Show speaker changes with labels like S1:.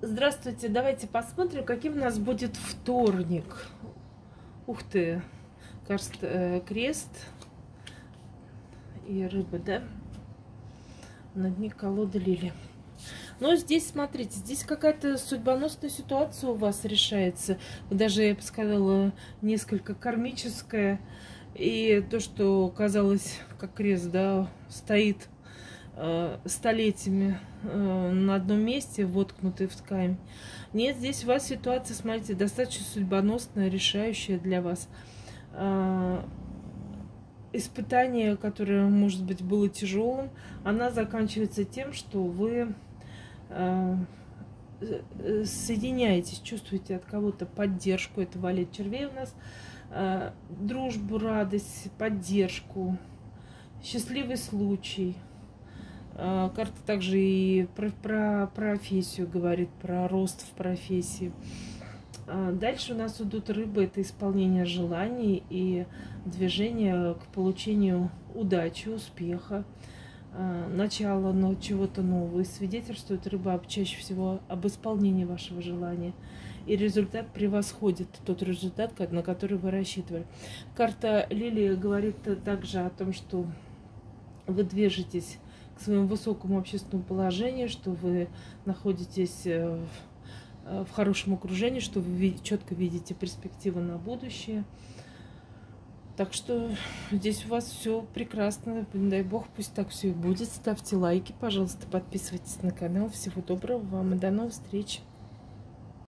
S1: Здравствуйте, давайте посмотрим, каким у нас будет вторник. Ух ты, кажется, крест и рыба, да? На дне колоды лили. Но здесь, смотрите, здесь какая-то судьбоносная ситуация у вас решается. Даже, я бы сказала, несколько кармическая. И то, что казалось, как крест, да, стоит столетиями на одном месте, воткнутый в ткань. Нет, здесь у вас ситуация, смотрите, достаточно судьбоносная, решающая для вас. Испытание, которое, может быть, было тяжелым, она заканчивается тем, что вы соединяетесь, чувствуете от кого-то поддержку. Это валет червей у нас. Дружбу, радость, поддержку, счастливый случай. Карта также и про профессию говорит, про рост в профессии. Дальше у нас идут рыбы, это исполнение желаний и движение к получению удачи, успеха, начала чего-то нового. И свидетельствует рыба чаще всего об исполнении вашего желания. И результат превосходит тот результат, на который вы рассчитывали. Карта Лилии говорит также о том, что вы движетесь к своему высокому общественному положению, что вы находитесь в хорошем окружении, что вы четко видите перспективы на будущее. Так что здесь у вас все прекрасно. Дай бог, пусть так все и будет. Ставьте лайки, пожалуйста, подписывайтесь на канал. Всего доброго вам и до новых встреч.